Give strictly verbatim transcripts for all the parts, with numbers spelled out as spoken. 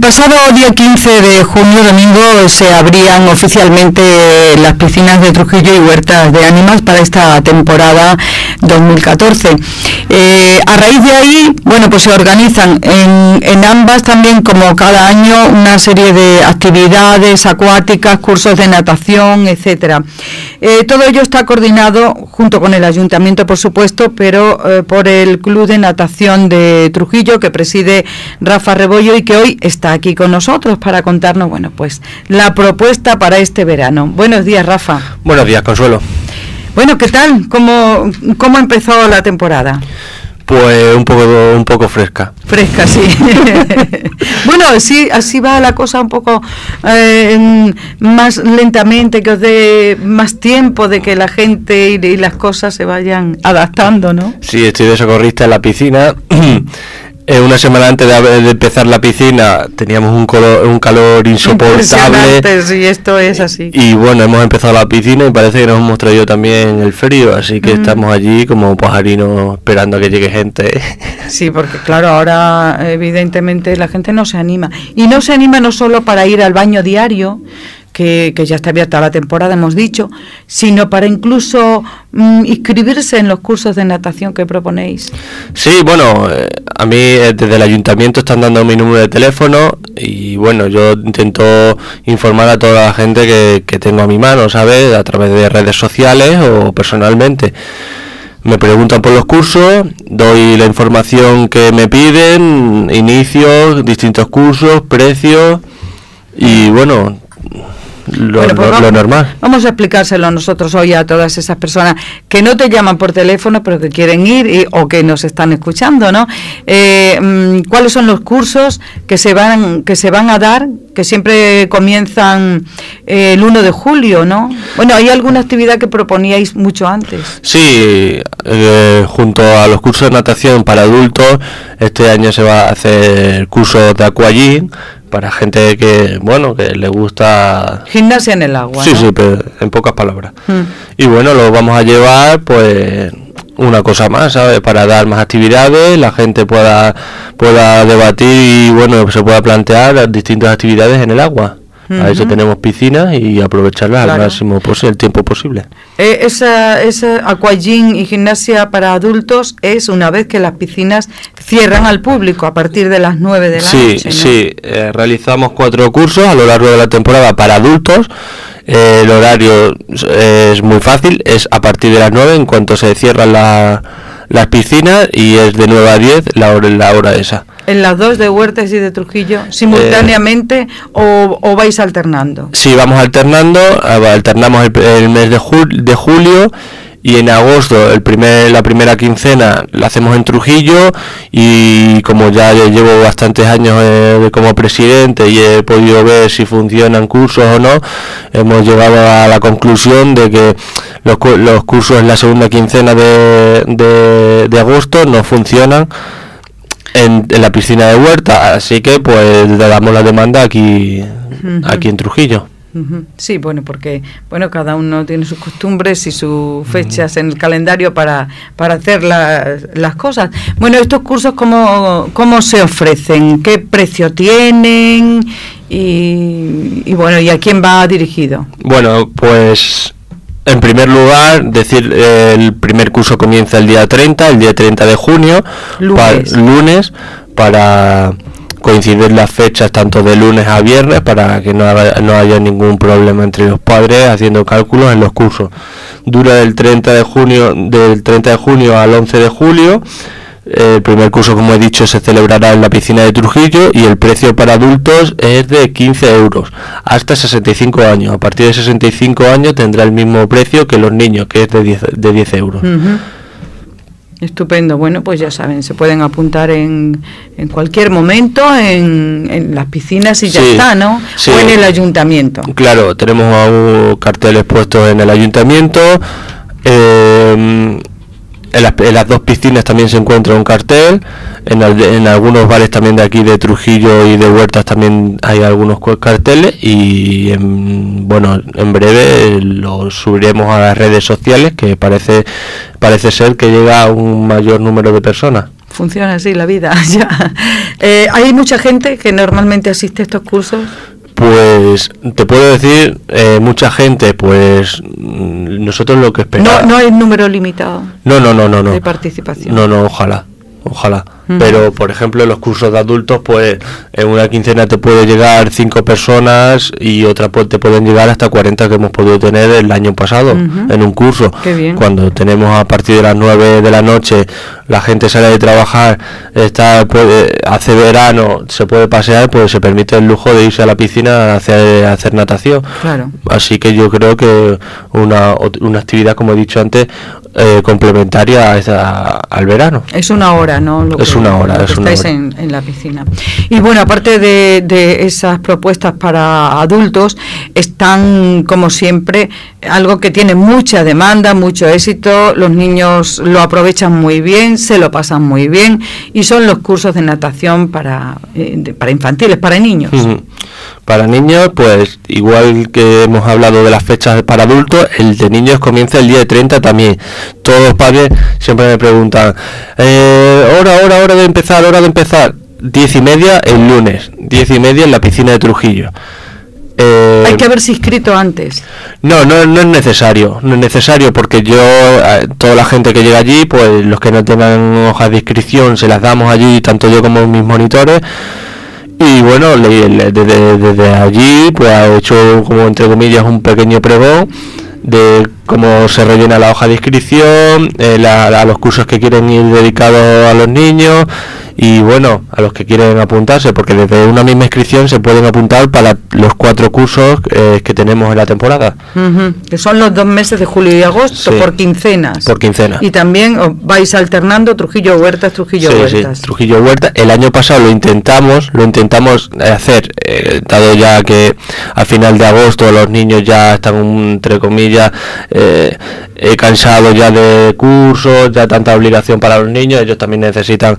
pasado día quince de junio, domingo, se abrían oficialmente las piscinas de Trujillo y Huertas de Ánimas para esta temporada dos mil catorce. Eh, a raíz de ahí, bueno, pues se organizan en, en ambas también, como cada año, una serie de actividades acuáticas, cursos de natación, etcétera. Eh, todo ello está coordinado junto con el ayuntamiento, por supuesto, pero eh, por el Club de Natación de Trujillo, que preside Rafa Rebollo y que hoy está aquí con nosotros para contarnos, bueno, pues la propuesta para este verano. Buenos días, Rafa. Buenos días, Consuelo. Bueno, ¿qué tal? ¿Cómo, cómo empezó la temporada? Pues un poco un poco fresca. Fresca, sí. Bueno, sí, así va la cosa un poco eh, más lentamente, que os dé más tiempo de que la gente y, y las cosas se vayan adaptando, ¿no? Sí, estoy de socorrista en la piscina. Eh, una semana antes de, de empezar la piscina teníamos un, color, un calor insoportable. Sí, esto es así. Y, y bueno, hemos empezado la piscina y parece que nos hemos traído también el frío, así que mm. estamos allí como pajarinos esperando a que llegue gente. Sí, porque claro, ahora evidentemente la gente no se anima. Y no se anima no solo para ir al baño diario, que, que ya está abierta la temporada, hemos dicho, sino para incluso mm, inscribirse en los cursos de natación que proponéis. Sí, bueno, eh, a mí eh, desde el ayuntamiento están dando mi número de teléfono y bueno, yo intento informar a toda la gente que, que tengo a mi mano, ¿sabes? A través de redes sociales o personalmente. Me preguntan por los cursos, doy la información que me piden, inicios, distintos cursos, precios y bueno... Lo, bueno, pues lo, vamos, lo normal. Vamos a explicárselo nosotros hoy a todas esas personas que no te llaman por teléfono pero que quieren ir y, o que nos están escuchando, ¿no? Eh, ¿Cuáles son los cursos que se van que se van a dar? Que siempre comienzan eh, el uno de julio, ¿no? Bueno, ¿hay alguna actividad que proponíais mucho antes? Sí, eh, junto a los cursos de natación para adultos, este año se va a hacer cursos de aquagym para gente que, bueno, que le gusta... Gimnasia en el agua, Sí, ¿no? sí, pero en pocas palabras. Mm. Y bueno, lo vamos a llevar, pues, una cosa más, ¿sabes? Para dar más actividades, la gente pueda pueda debatir y, bueno, se pueda plantear las distintas actividades en el agua. Uh-huh. A eso tenemos piscinas y aprovecharlas claro. al máximo posible, el tiempo posible. Eh, esa, esa aquagym y gimnasia para adultos es una vez que las piscinas cierran al público a partir de las nueve de la sí, noche, ¿no? Sí, eh, realizamos cuatro cursos a lo largo de la temporada para adultos. Eh, el horario es muy fácil, es a partir de las nueve en cuanto se cierran la, las piscinas y es de nueve a diez la hora, la hora esa. ¿En las dos de Huertas y de Trujillo simultáneamente eh, o, o vais alternando? Sí, vamos alternando, alternamos el, el mes de, jul, de julio y en agosto el primer la primera quincena la hacemos en Trujillo y como ya llevo bastantes años eh, como presidente y he podido ver si funcionan cursos o no, hemos llegado a la conclusión de que los, los cursos en la segunda quincena de, de, de agosto no funcionan En, en la piscina de Huerta, así que pues le damos la demanda aquí uh-huh. aquí en Trujillo. Uh-huh. Sí, bueno, porque bueno, cada uno tiene sus costumbres y sus fechas uh-huh. en el calendario para, para hacer la, las cosas. Bueno, estos cursos, ¿cómo, cómo se ofrecen? ¿Qué precio tienen? Y, y bueno, ¿y a quién va dirigido? Bueno, pues... En primer lugar, decir eh, el primer curso comienza el día treinta, el día treinta de junio, lunes, pa, lunes para coincidir las fechas tanto de lunes a viernes para que no, haga, no haya ningún problema entre los padres haciendo cálculos en los cursos. Dura del treinta de junio, del treinta de junio al once de julio. El primer curso, como he dicho, se celebrará en la piscina de Trujillo y el precio para adultos es de quince euros hasta sesenta y cinco años. A partir de sesenta y cinco años tendrá el mismo precio que los niños, que es de diez, de diez euros. Uh-huh. Estupendo. Bueno, pues ya saben, se pueden apuntar en, en cualquier momento en, en las piscinas y ya sí, está, ¿no? Sí. O en el ayuntamiento. Claro, tenemos uh, carteles puestos en el ayuntamiento. Eh, En las, en las dos piscinas también se encuentra un cartel, en, el, en algunos bares también de aquí de Trujillo y de Huertas también hay algunos carteles y en, bueno, en breve los subiremos a las redes sociales, que parece parece ser que llega a un mayor número de personas. Funciona así la vida. Ya. Eh, ¿Hay mucha gente que normalmente asiste a estos cursos? Pues te puedo decir, eh, mucha gente, pues nosotros lo que esperamos... No, no hay número limitado. No, no, no, no, no. De participación. No, no, ojalá, ojalá. Uh-huh. Pero, por ejemplo, en los cursos de adultos, pues en una quincena te puede llegar cinco personas y otra pues te pueden llegar hasta cuarenta que hemos podido tener el año pasado uh-huh. en un curso. Qué bien. Cuando tenemos a partir de las nueve de la noche, la gente sale de trabajar, está puede, hace verano, se puede pasear, pues se permite el lujo de irse a la piscina a hacer, a hacer natación. Claro. Así que yo creo que una, una actividad, como he dicho antes, eh, complementaria a esa, al verano. Es una hora, ¿no? Lo es que, una hora. Lo que es una estáis hora. En, en la piscina. Y bueno, aparte de, de esas propuestas para adultos, están, como siempre, algo que tiene mucha demanda, mucho éxito, los niños lo aprovechan muy bien, se lo pasan muy bien, y son los cursos de natación para, eh, de, para infantiles, para niños. Uh-huh. Para niños, pues igual que hemos hablado de las fechas para adultos, el de niños comienza el día treinta también. Todos los padres siempre me preguntan, eh, hora, hora, hora de empezar, hora de empezar. Diez y media el lunes, diez y media en la piscina de Trujillo. Eh, Hay que haberse inscrito antes. No, no, no es necesario, no es necesario porque yo, eh, toda la gente que llega allí, pues los que no tengan hojas de inscripción se las damos allí, tanto yo como mis monitores. Y bueno, le, le, desde, desde allí pues ha hecho como entre comillas un pequeño pregón de cómo se rellena la hoja de inscripción, eh, la, a los cursos que quieren ir dedicados a los niños y bueno, a los que quieren apuntarse, porque desde una misma inscripción se pueden apuntar para los cuatro cursos eh, que tenemos en la temporada. Uh-huh. Que son los dos meses de julio y agosto, sí, por quincenas. Por quincena. Y también os vais alternando Trujillo Huertas, Trujillo sí, Huertas. Sí, Trujillo Huertas. El año pasado lo intentamos, lo intentamos hacer, eh, dado ya que a final de agosto los niños ya están, entre comillas, eh, eh, cansados ya de cursos, ya tanta obligación para los niños, ellos también necesitan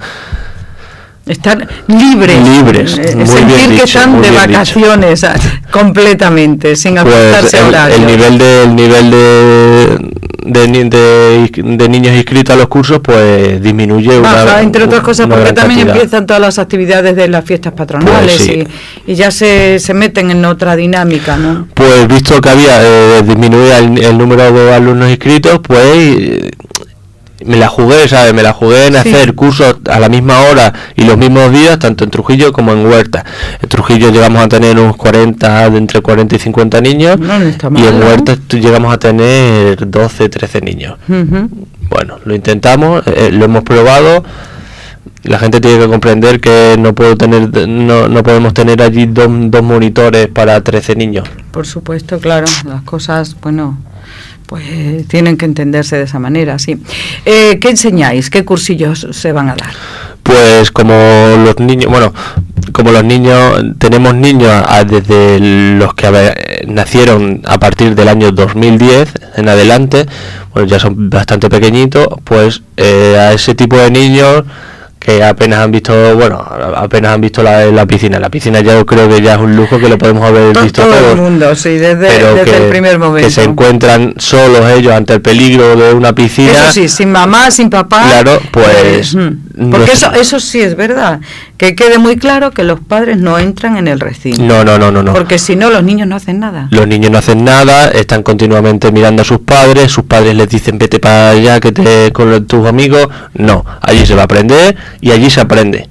estar libres, libres eh, muy sentir bien que dicho, están de vacaciones dicho. completamente, sin ajustarse pues a horarios. El nivel de el nivel de de, de, de niños inscritos a los cursos pues disminuye baja, una, entre otras cosas una porque también cantidad. Empiezan todas las actividades de las fiestas patronales pues sí. y, y ya se, se meten en otra dinámica, ¿no? Pues visto que había eh, disminuía el, el número de alumnos inscritos, pues eh, me la jugué, ¿sabes? Me la jugué en sí. hacer cursos a la misma hora y los mismos días, tanto en Trujillo como en Huerta. En Trujillo llegamos a tener unos cuarenta, de entre cuarenta y cincuenta niños, no, no está mal, y en ¿no? Huerta llegamos a tener doce, trece niños. Uh-huh. Bueno, lo intentamos, eh, lo hemos probado. La gente tiene que comprender que no puedo tener, no, no podemos tener allí dos, dos monitores para trece niños. Por supuesto, claro, las cosas, bueno, pues tienen que entenderse de esa manera, sí. Eh, ¿Qué enseñáis? ¿Qué cursillos se van a dar? Pues como los niños, bueno, como los niños, tenemos niños a, desde los que a ver, nacieron a partir del año dos mil diez en adelante, bueno, ya son bastante pequeñitos, pues eh, a ese tipo de niños que apenas han visto, bueno, apenas han visto la, la piscina. La piscina ya yo creo que ya es un lujo que lo podemos haber todo, visto todo todos. el mundo, sí, desde, desde que, el primer momento. Que se encuentran solos ellos ante el peligro de una piscina. Eso sí, sin mamá, sin papá. Claro, pues... Eh, porque eso, eso sí es verdad. Que quede muy claro que los padres no entran en el recinto. No, no, no, no, no. Porque si no, los niños no hacen nada. Los niños no hacen nada, están continuamente mirando a sus padres, sus padres les dicen vete para allá que te con tus amigos. No, allí se va a aprender y allí se aprende.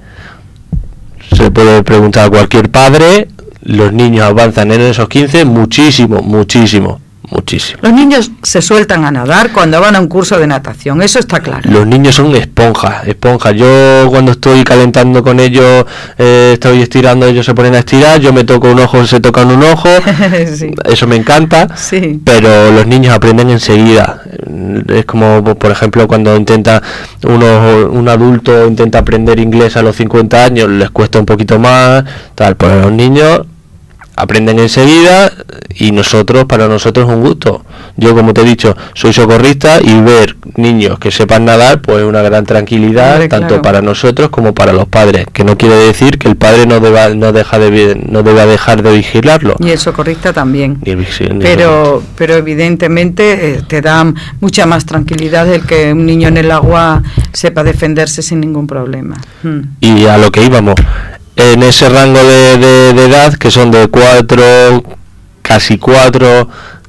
Se puede preguntar a cualquier padre, los niños avanzan en esos quince muchísimo, muchísimo. Muchísimo. Los niños se sueltan a nadar cuando van a un curso de natación, eso está claro. Los niños son esponjas, esponjas. Yo cuando estoy calentando con ellos, eh, estoy estirando, ellos se ponen a estirar, yo me toco un ojo, se tocan un ojo, sí. Eso me encanta, sí. Pero los niños aprenden enseguida. Es como, por ejemplo, cuando intenta uno, un adulto intenta aprender inglés a los cincuenta años, les cuesta un poquito más, tal, pero los niños aprenden enseguida y nosotros, para nosotros es un gusto. Yo, como te he dicho, soy socorrista y ver niños que sepan nadar, pues es una gran tranquilidad, Hombre, tanto claro. para nosotros como para los padres, que no quiere decir que el padre no deba, no deja de, no deba dejar de vigilarlo. Y el socorrista también. Ni el vigi- ni Pero, pero evidentemente eh, te da mucha más tranquilidad el que un niño en el agua sepa defenderse sin ningún problema. Mm. Y a lo que íbamos, en ese rango de, de, de edad, que son de cuatro, casi cuatro,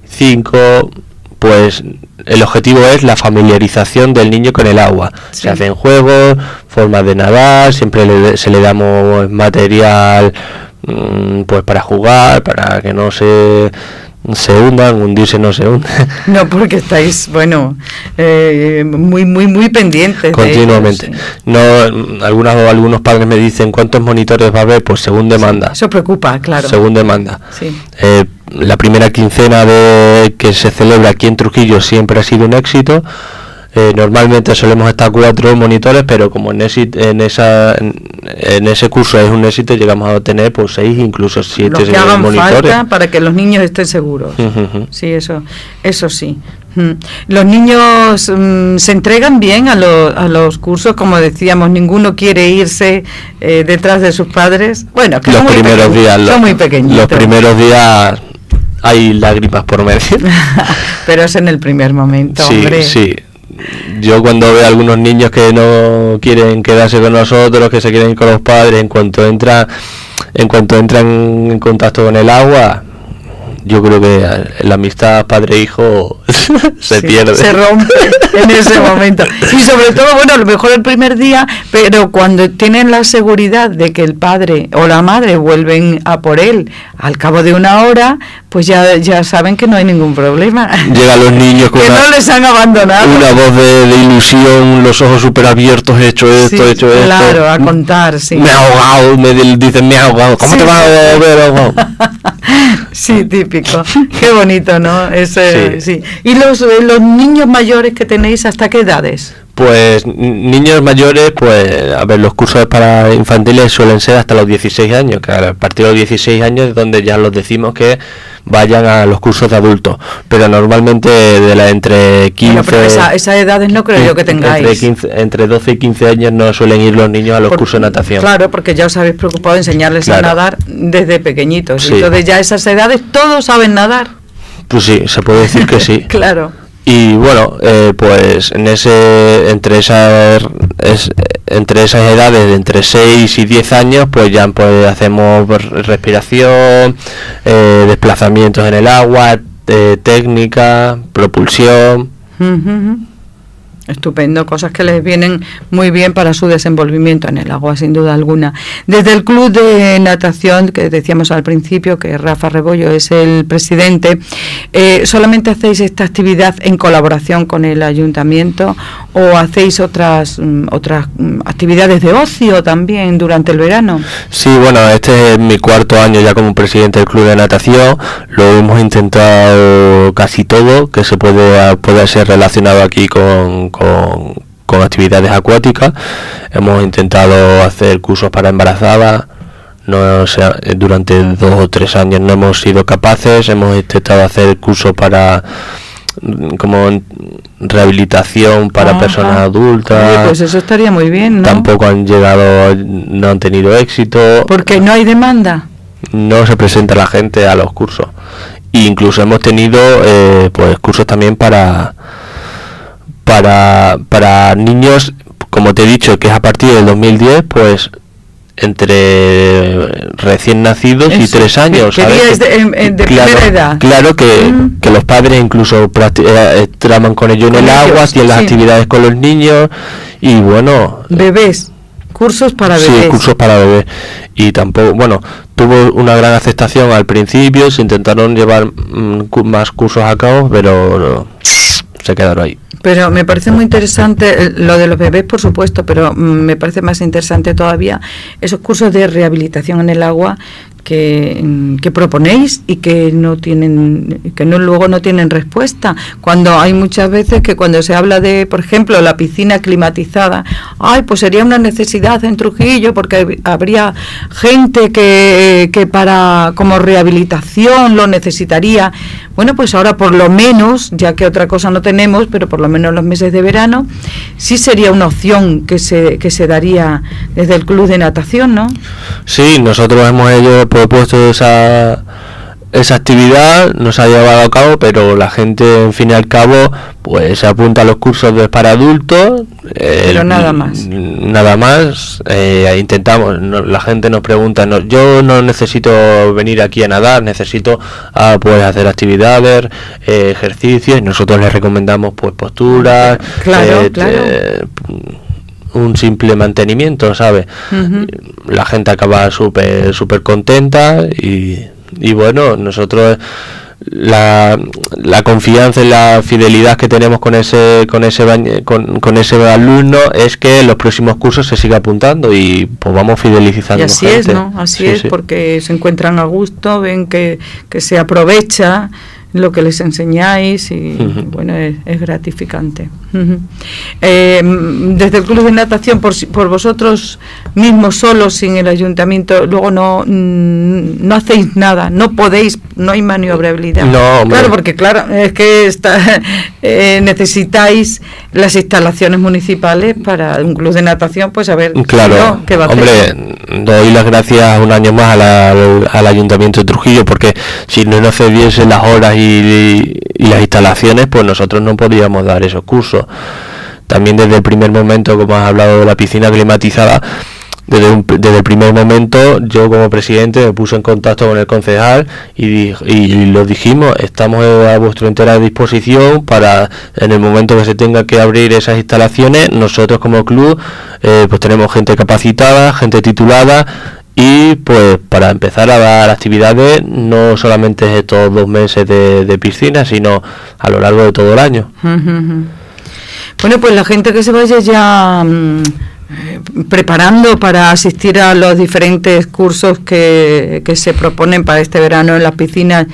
cinco, pues el objetivo es la familiarización del niño con el agua. Sí. Se hacen juegos, formas de nadar, siempre le, se le damos material mmm, pues para jugar, para que no se se hundan, hundirse no se hunde. No, porque estáis, bueno, eh, muy, muy, muy pendientes. Continuamente. De ellos, sí. No, algunas algunos padres me dicen cuántos monitores va a haber, pues según demanda. Eso preocupa, claro. Según demanda. Sí. Eh, la primera quincena de que se celebra aquí en Trujillo siempre ha sido un éxito. Eh, normalmente solemos estar cuatro monitores, pero como en ese, en esa en, en ese curso es un éxito, llegamos a tener pues seis, incluso siete Los que hagan monitores. falta para que los niños estén seguros. Uh-huh, uh-huh. Sí, eso, eso sí. Mm. Los niños mm, se entregan bien a, lo, a los cursos, como decíamos, ninguno quiere irse eh, detrás de sus padres. Bueno, que Los son muy primeros pequeños, días, son los, muy pequeñitos. los primeros días hay lágrimas por medio. Pero es en el primer momento, Sí, hombre. sí. Yo cuando veo a algunos niños que no quieren quedarse con nosotros, que se quieren ir con los padres, en cuanto entra, en cuanto entran en contacto con el agua, yo creo que la amistad padre-hijo se Sí, pierde. se rompe en ese momento. Y sobre todo, bueno, a lo mejor el primer día, pero cuando tienen la seguridad de que el padre o la madre vuelven a por él al cabo de una hora, pues ya, ya saben que no hay ningún problema. Llegan los niños con que una, no les han abandonado. una voz de, de ilusión, los ojos súper abiertos, he hecho esto, Sí, he hecho esto. claro, a contar, sí. Me he ahogado, me di- dicen me he ahogado. ¿Cómo Sí, te vas sí. a ver ahogado? Sí, típico. Qué bonito, ¿no? Ese, Sí. sí. ¿Y los, eh, los niños mayores que tenéis, hasta qué edades? Pues n- niños mayores, pues a ver, los cursos para infantiles suelen ser hasta los dieciséis años, que a partir de los dieciséis años es donde ya los decimos que vayan a los cursos de adultos, pero normalmente de la entre quince... Bueno, pero esa, esas edades no creo yo que tengáis. Entre, quince, entre doce y quince años no suelen ir los niños a los Por- cursos de natación. Claro, porque ya os habéis preocupado de enseñarles Claro. a nadar desde pequeñitos. Sí. Entonces ya a esas edades todos saben nadar. Pues sí, se puede decir que sí. Claro. Y bueno, eh, pues en ese entre esas es, entre esas edades de entre seis y diez años, pues ya pues hacemos respiración, eh, desplazamientos en el agua, eh, técnica, propulsión. Ujú. Estupendo, cosas que les vienen muy bien para su desenvolvimiento en el agua, sin duda alguna. Desde el club de natación, que decíamos al principio, que Rafa Rebollo es el presidente, eh, ¿solamente hacéis esta actividad en colaboración con el ayuntamiento o hacéis otras, mm, otras mm, actividades de ocio también durante el verano? Sí, bueno, este es mi cuarto año ya como presidente del club de natación. Lo hemos intentado casi todo que se puede, puede ser relacionado aquí con, con, con actividades acuáticas. Hemos intentado hacer cursos para embarazadas. No, o sea, durante dos o tres años no hemos sido capaces. Hemos intentado hacer cursos para como rehabilitación para Ajá. personas adultas. Oye, pues eso estaría muy bien, ¿no? Tampoco han llegado, no han tenido éxito. Porque no hay demanda. No se presenta la gente a los cursos. E incluso hemos tenido eh, pues cursos también para para para niños, como te he dicho, que es a partir del dos mil diez, pues entre recién nacidos y Eso, tres años, que- ¿sabes? queríais de- en- en- de claro, primera edad. claro que, Mm. que los padres incluso practi- eh, traman con ellos en Con el agua, ellos, tienen las sí. actividades con los niños y bueno, Bebés, cursos para sí, bebés. cursos para bebés. Y tampoco, bueno, tuvo una gran aceptación al principio, se intentaron llevar mm, cu- más cursos a cabo, pero no, se quedaron ahí. Pero me parece muy interesante eh, lo de los bebés, por supuesto, pero mm, me parece más interesante todavía esos cursos de rehabilitación en el agua, que, que proponéis y que no tienen, que no luego no tienen respuesta. Cuando hay muchas veces que cuando se habla de, por ejemplo, la piscina climatizada, ay, pues sería una necesidad en Trujillo porque habría gente que, que para como rehabilitación lo necesitaría. Bueno, pues ahora por lo menos, ya que otra cosa no tenemos, pero por lo menos los meses de verano, sí sería una opción que se, que se daría desde el club de natación, ¿no? Sí, nosotros hemos ello propuesto esa esa actividad, no se ha llevado a cabo, pero la gente, en fin y al cabo, pues se apunta a los cursos de para adultos. Pero eh, nada más. Nada más. Eh, intentamos, no, la gente nos pregunta, no, yo no necesito venir aquí a nadar, necesito ah, pues hacer actividades, eh, ejercicios, y nosotros les recomendamos pues posturas, claro, eh, claro. Eh, un simple mantenimiento, ¿sabes? Uh-huh. La gente acaba súper súper contenta y, y bueno, nosotros la, la confianza y la fidelidad que tenemos con ese con ese con, con ese alumno es que en los próximos cursos se siga apuntando y pues vamos fidelizando. Y así gente. es, ¿no? Así sí, es, sí. Porque se encuentran a gusto, ven que, que se aprovecha lo que les enseñáis y uh-huh. bueno, es, es gratificante. Uh-huh. Eh, desde el club de natación, por, por vosotros mismos solos, sin el ayuntamiento, luego no no hacéis nada, no podéis, no hay maniobrabilidad. No, hombre. Claro, porque claro, es que está, eh, necesitáis las instalaciones municipales para un club de natación, pues a ver claro, no, qué va a hombre, hacer. Doy las gracias un año más a la, al, al Ayuntamiento de Trujillo, porque si no nos cediesen las horas y, y, y las instalaciones, pues nosotros no podíamos dar esos cursos. También desde el primer momento, como has hablado de la piscina climatizada, desde, un, desde el primer momento yo como presidente me puse en contacto con el concejal y, di, y lo dijimos, estamos a vuestra entera disposición para en el momento que se tenga que abrir esas instalaciones, nosotros como club eh, pues tenemos gente capacitada, gente titulada, y pues para empezar a dar actividades no solamente estos dos meses de, de piscina, sino a lo largo de todo el año. Uh-huh. Bueno, pues la gente que se vaya ya mmm, preparando para asistir a los diferentes cursos que, que se proponen para este verano en las piscinas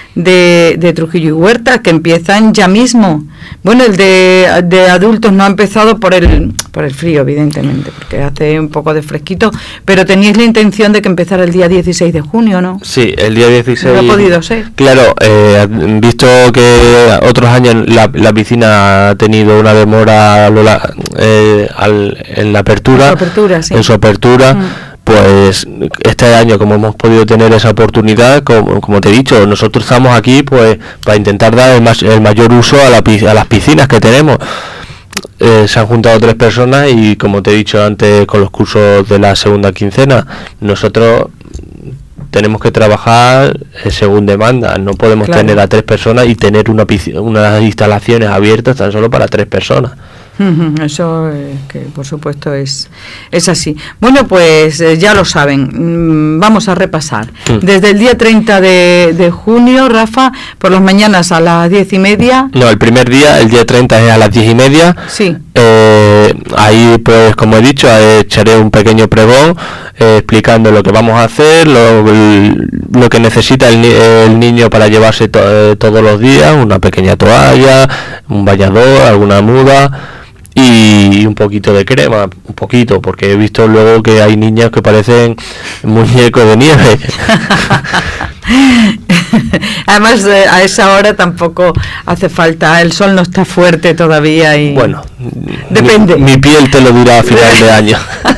de, de Trujillo y Huerta, que empiezan ya mismo. Bueno, el de, de adultos no ha empezado por el por el frío, evidentemente, porque hace un poco de fresquito, pero teníais la intención de que empezara el día dieciséis de junio, ¿no? Sí, el día dieciséis. No ha podido ser. Claro, eh, visto que otros años la, la piscina ha tenido una demora eh, al, en la apertura, en su apertura, sí. En su apertura mm. Pues este año, como hemos podido tener esa oportunidad, como, como te he dicho, nosotros estamos aquí pues para intentar dar el, más, el mayor uso a, la, a las piscinas que tenemos. Eh, se han juntado tres personas y, como te he dicho antes, con los cursos de la segunda quincena, nosotros tenemos que trabajar según demanda. No podemos claro. tener a tres personas y tener una piscina, unas instalaciones abiertas tan solo para tres personas. Eso eh, que por supuesto es es así. Bueno, pues eh, ya lo saben. Vamos a repasar. Sí. Desde el día treinta de, de junio, Rafa, por las mañanas a las diez y media. No, el primer día, el día treinta es a las diez y media. Sí. Eh, ahí, pues, como he dicho, echaré un pequeño pregón eh, explicando lo que vamos a hacer, lo, lo que necesita el, el niño para llevarse to, eh, todos los días, una pequeña toalla, un bañador, alguna muda y un poquito de crema, un poquito, porque he visto luego que hay niñas que parecen muñecos de nieve. Además, eh, a esa hora tampoco hace falta, el sol no está fuerte todavía y... Bueno, depende. Mi, mi piel te lo dirá a final de año.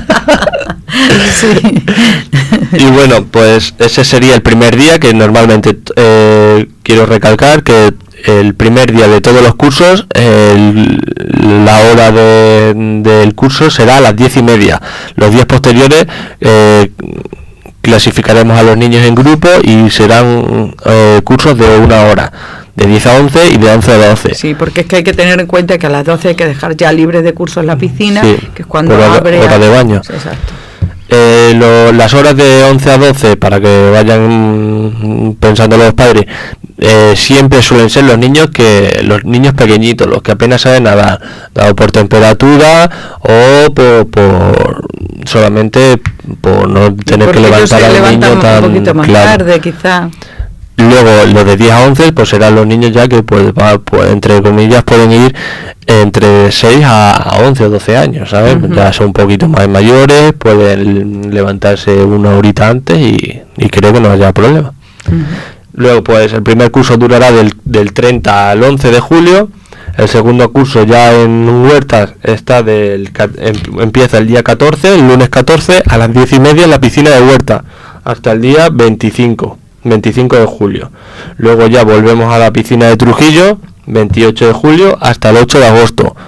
Sí. Y bueno, pues ese sería el primer día, que normalmente eh, quiero recalcar que el primer día de todos los cursos, el, la hora de, del curso será a las diez y media. Los días posteriores eh, clasificaremos a los niños en grupo y serán eh, cursos de una hora, de diez a once y de once a doce. Sí, porque es que hay que tener en cuenta que a las doce hay que dejar ya libre de cursos la piscina, sí, que es cuando hora, abre... hora de baño. Exacto. Eh, lo, las horas de once a doce, para que vayan pensando los padres, eh, siempre suelen ser los niños que los niños pequeñitos, los que apenas saben nadar, dado por temperatura o por, por solamente por no tener que levantar al niño tan un poquito más claro. tarde, quizá. Luego los de diez a once pues serán los niños ya que pues, va, pues entre comillas pueden ir entre seis a once o doce años, ¿sabes? Uh-huh. Ya son un poquito más mayores, pueden levantarse una horita antes y, y creo que no haya problema. Uh-huh. Luego pues el primer curso durará del, del treinta al once de julio. El segundo curso ya en Huertas está del em, empieza el día catorce, el lunes catorce a las diez y media en la piscina de Huerta hasta el día veinticinco de julio. Luego ya volvemos a la piscina de Trujillo, veintiocho de julio hasta el ocho de agosto.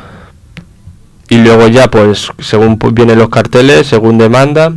Y luego ya pues según pues, vienen los carteles, según demanda,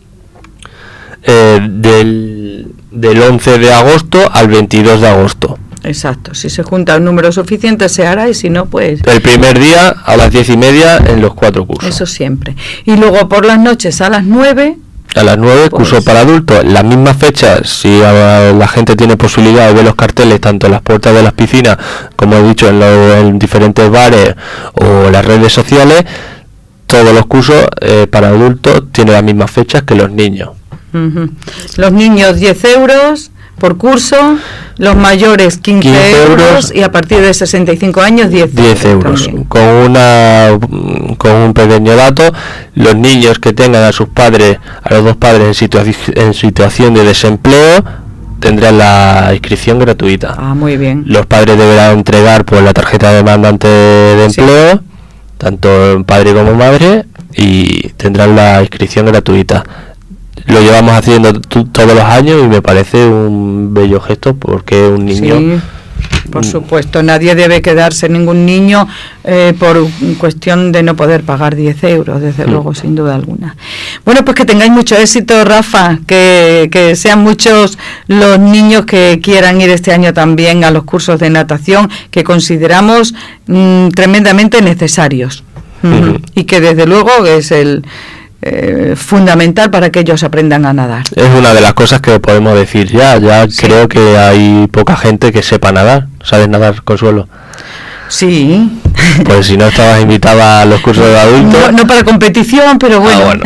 eh, del, del once de agosto al veintidós de agosto. Exacto, si se junta un número suficiente se hará y si no pues... El primer día a las diez y media en los cuatro cursos. Eso siempre. Y luego por las noches a las nueve... A las nueve, pues, curso para adultos, las mismas fechas, si a, la gente tiene posibilidad de ver los carteles tanto en las puertas de las piscinas, como he dicho, en, lo, en diferentes bares o las redes sociales, todos los cursos eh, para adultos tienen las mismas fechas que los niños. Uh-huh. Los niños diez euros por curso, los mayores quince, quince euros y a partir de sesenta y cinco años diez euros. También. Con una con un pequeño dato, los niños que tengan a sus padres, a los dos padres en, situa- en situación de desempleo, tendrán la inscripción gratuita. Ah, muy bien. Los padres deberán entregar pues la tarjeta de demandante de empleo, sí. Tanto padre como madre, y tendrán la inscripción gratuita. Lo llevamos haciendo t- todos los años y me parece un bello gesto porque un niño... Sí, por supuesto, nadie debe quedarse, ningún niño, eh, por cuestión de no poder pagar diez euros, desde mm. luego, sin duda alguna. Bueno, pues que tengáis mucho éxito, Rafa, que, que sean muchos los niños que quieran ir este año también a los cursos de natación, que consideramos mm, tremendamente necesarios. Mm-hmm. Y que desde luego es el... Eh, fundamental para que ellos aprendan a nadar. Es una de las cosas que podemos decir ya, ya sí. Creo que hay poca gente que sepa nadar. ¿Sabes nadar, Consuelo? Sí. Pues si no estabas invitada a los cursos de adultos. No, no para competición, pero bueno. Ah, bueno.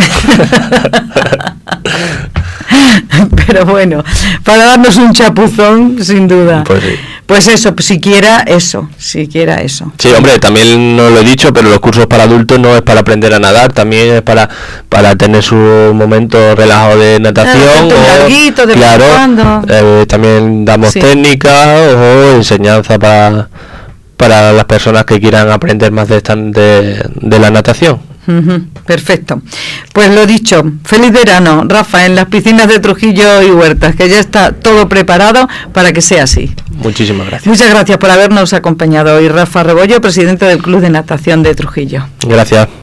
Pero bueno, para darnos un chapuzón, sin duda. Pues sí. Pues eso, siquiera eso, siquiera eso. Sí, hombre, también no lo he dicho, pero los cursos para adultos no es para aprender a nadar, también es para para tener su momento relajado de natación. Claro, o, larguito, de claro, eh, también damos sí. técnicas o enseñanza para para las personas que quieran aprender más de, esta, de, de la natación. Uh-huh, perfecto. Pues lo dicho, feliz verano, Rafa, en las piscinas de Trujillo y Huertas, que ya está todo preparado para que sea así. Muchísimas gracias. Muchas gracias por habernos acompañado hoy, Rafa Rebollo, presidente del Club de Natación de Trujillo. Gracias.